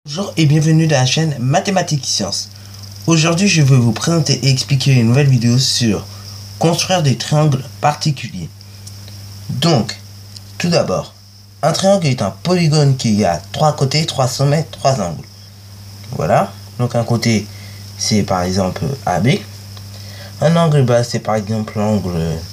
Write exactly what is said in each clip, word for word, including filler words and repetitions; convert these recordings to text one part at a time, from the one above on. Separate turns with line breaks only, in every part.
Bonjour et bienvenue dans la chaîne Mathématiques Sciences. Aujourd'hui, je vais vous présenter et expliquer une nouvelle vidéo sur construire des triangles particuliers. Donc, tout d'abord, un triangle est un polygone qui a trois côtés, trois sommets, trois angles. Voilà. Donc, un côté, c'est par exemple A B. Un angle bas, c'est par exemple l'angle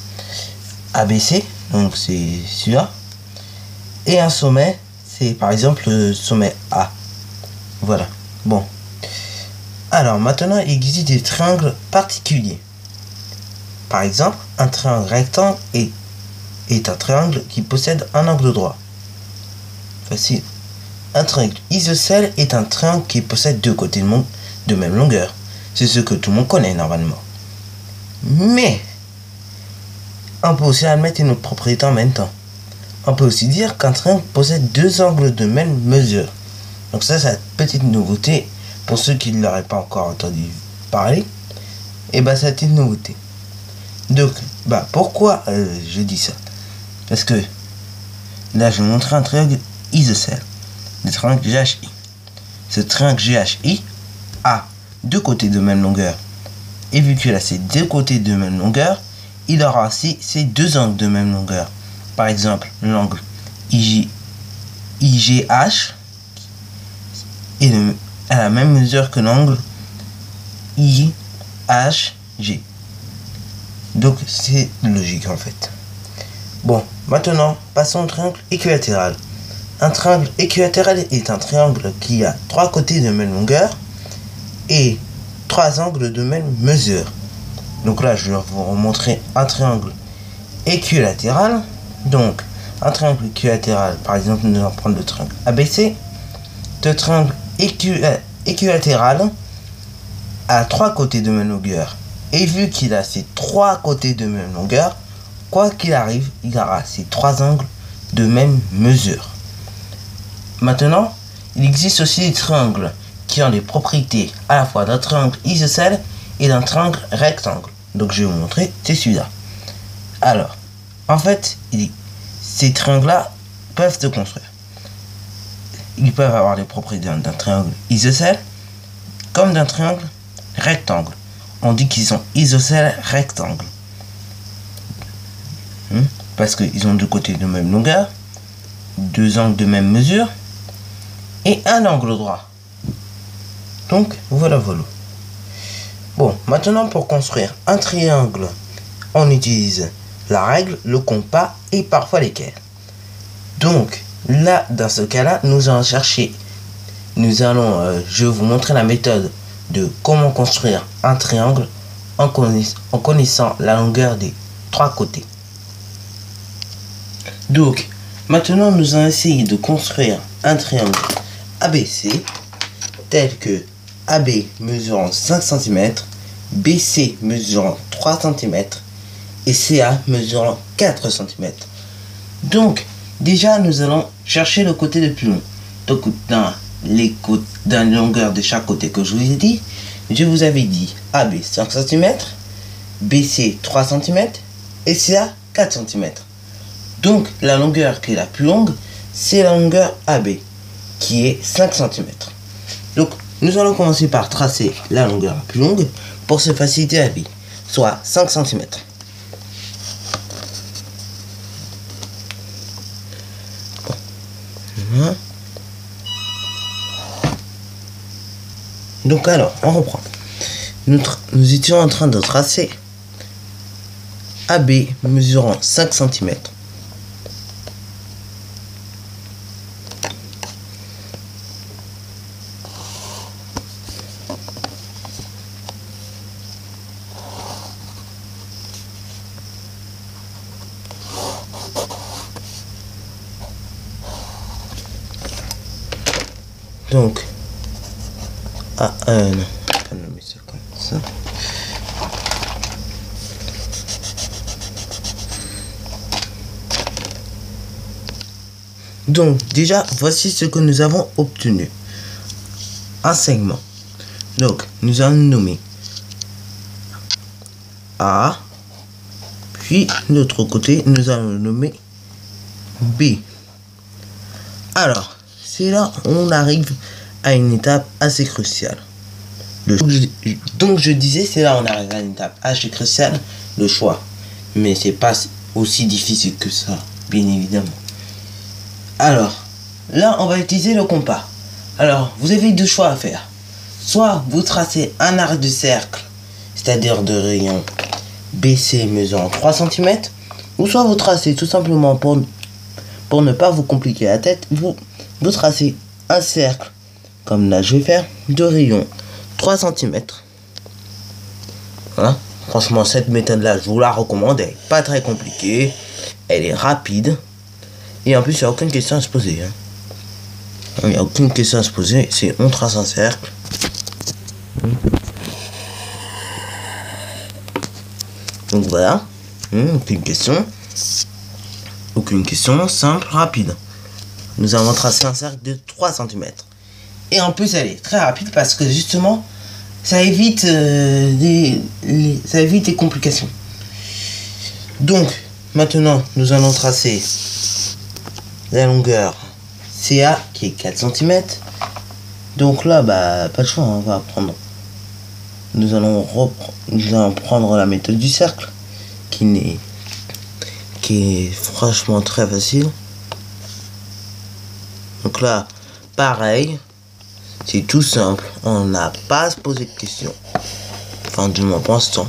A B C. Donc, c'est celui-là. Et un sommet, c'est par exemple le sommet A. Voilà. Bon. Alors maintenant, il existe des triangles particuliers. Par exemple, un triangle rectangle est, est un triangle qui possède un angle droit. Facile. Un triangle isocèle est un triangle qui possède deux côtés de, mon, de même longueur. C'est ce que tout le monde connaît normalement. Mais, on peut aussi admettre une autre propriété en même temps. On peut aussi dire qu'un triangle possède deux angles de même mesure. Donc ça, c'est une petite nouveauté pour ceux qui ne l'auraient pas encore entendu parler. Et bah, c'est une nouveauté. Donc, bah, pourquoi euh, je dis ça? Parce que là, je vais montrer un triangle isocèle. Le triangle G H I. Ce triangle G H I a deux côtés de même longueur. Et vu qu'il a ces deux côtés de même longueur, il aura aussi ces deux angles de même longueur. Par exemple, l'angle I G H est à la même mesure que l'angle I H G. Donc c'est logique en fait. Bon, maintenant passons au triangle équilatéral. Un triangle équilatéral est un triangle qui a trois côtés de même longueur et trois angles de même mesure. Donc là, je vais vous montrer un triangle équilatéral. Donc, un triangle équilatéral, par exemple, nous allons prendre le triangle A B C. Ce triangle équilatéral a trois côtés de même longueur. Et vu qu'il a ces trois côtés de même longueur, quoi qu'il arrive, il aura ces trois angles de même mesure. Maintenant, il existe aussi des triangles qui ont des propriétés à la fois d'un triangle isocèle et d'un triangle rectangle. Donc, je vais vous montrer, c'est celui-là. Alors, en fait, il, ces triangles-là peuvent se construire. Ils peuvent avoir les propriétés d'un triangle isocèle comme d'un triangle rectangle. On dit qu'ils sont isocèles rectangles. Hmm? Parce qu'ils ont deux côtés de même longueur, deux angles de même mesure et un angle droit. Donc, voilà, voilà. Bon, maintenant pour construire un triangle, on utilise la règle, le compas et parfois l'équerre. Donc, là, dans ce cas-là, nous allons chercher, nous allons, euh, je vais vous montrer la méthode de comment construire un triangle en, connaiss en connaissant la longueur des trois côtés. Donc, maintenant, nous allons essayer de construire un triangle A B C, tel que A B mesurant cinq centimètres, B C mesurant trois centimètres, et C A mesurant quatre centimètres. Donc, déjà, nous allons chercher le côté le plus long. Donc, dans les côtés, dans la longueur de chaque côté que je vous ai dit, je vous avais dit A B cinq centimètres, B C trois centimètres et C A quatre centimètres. Donc, la longueur qui est la plus longue, c'est la longueur A B, qui est cinq centimètres. Donc, nous allons commencer par tracer la longueur la plus longue pour se faciliter la vie, soit cinq centimètres. Donc alors, on reprend. Nous, nous étions en train de tracer A B mesurant cinq centimètres. Donc, à un, non, on va nommer ça comme ça. Donc, déjà, voici ce que nous avons obtenu. Un segment. Donc, nous allons nommer A, puis de l'autre côté, nous allons le nommer B. Alors, c'est là on arrive à une étape assez cruciale. Le... Donc je disais, c'est là on arrive à une étape assez cruciale, le choix. Mais c'est pas aussi difficile que ça, bien évidemment. Alors, là on va utiliser le compas. Alors, vous avez deux choix à faire. Soit vous tracez un arc de cercle, c'est-à-dire de rayon B C mesurant trois centimètres, ou soit vous tracez tout simplement pour, pour ne pas vous compliquer la tête, vous, vous tracez un cercle, comme là je vais faire, de rayon trois centimètres. Voilà. Franchement, cette méthode-là, je vous la recommande. Elle n'est pas très compliquée. Elle est rapide. Et en plus, il n'y a aucune question à se poser. Hein. Il n'y a aucune question à se poser. C'est on trace un cercle. Donc voilà. Aucune question. Aucune question. Simple, rapide. Nous avons tracé un cercle de trois centimètres. Et en plus, elle est très rapide parce que justement, ça évite, euh, les, les, ça évite les complications. Donc, maintenant, nous allons tracer la longueur C A qui est quatre centimètres. Donc là, bah, pas de choix, hein, on va prendre. Nous allons, reprendre, nous allons prendre la méthode du cercle qui, n'est, qui est franchement très facile. Donc là, pareil. C'est tout simple, on n'a pas à se poser de questions. Enfin, du moins pour l'instant.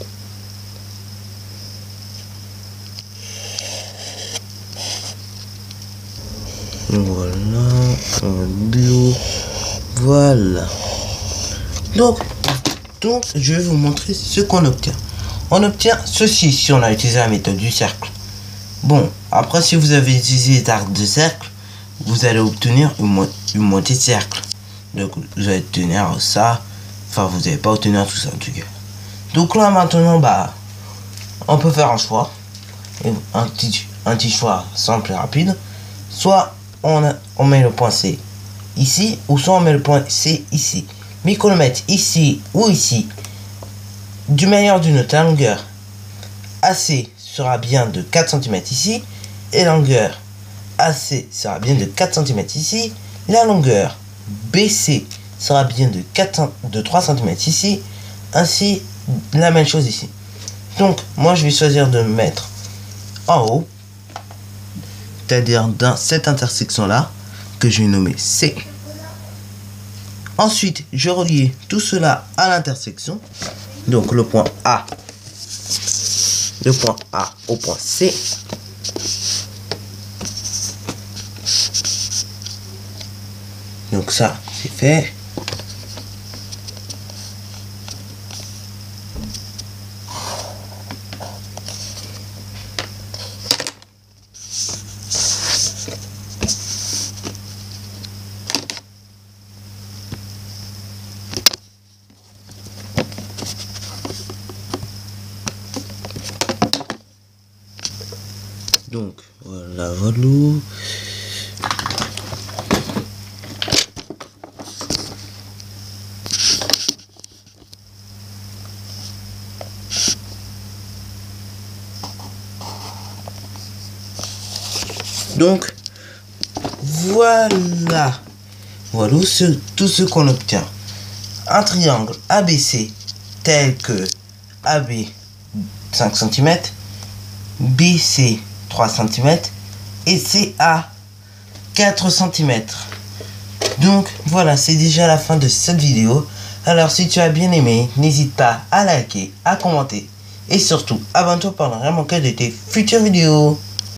Voilà, bio, voilà. Donc, donc, je vais vous montrer ce qu'on obtient. On obtient ceci si on a utilisé la méthode du cercle. Bon, après, si vous avez utilisé l'arc de cercle, vous allez obtenir une, mo une moitié de cercle. Donc vous allez obtenir ça. Enfin vous n'allez pas obtenir tout ça en tout cas. Donc là maintenant bah on peut faire un choix. Un petit, un petit choix simple et rapide. Soit on, a, on met le point C ici. Ou soit on met le point C ici. Mais qu'on le mette ici ou ici. D'une manière ou d'une autre, la longueur A C sera bien de quatre centimètres ici. Et la longueur A C sera bien de quatre centimètres ici. La longueur B C sera bien de, quatre, de trois centimètres ici, ainsi la même chose ici. Donc moi je vais choisir de mettre en haut, c'est-à-dire dans cette intersection là, que je vais nommer C. Ensuite je relie tout cela à l'intersection, donc le point A, le point A au point C. Donc ça, c'est fait. Donc, voilà, voilà. Donc, voilà. Voilà ce, tout ce qu'on obtient. Un triangle A B C tel que A B cinq centimètres, B C trois centimètres et C A quatre centimètres. Donc, voilà, c'est déjà la fin de cette vidéo. Alors, si tu as bien aimé, n'hésite pas à liker, à commenter et surtout, abonne-toi pour ne rien manquer de tes futures vidéos.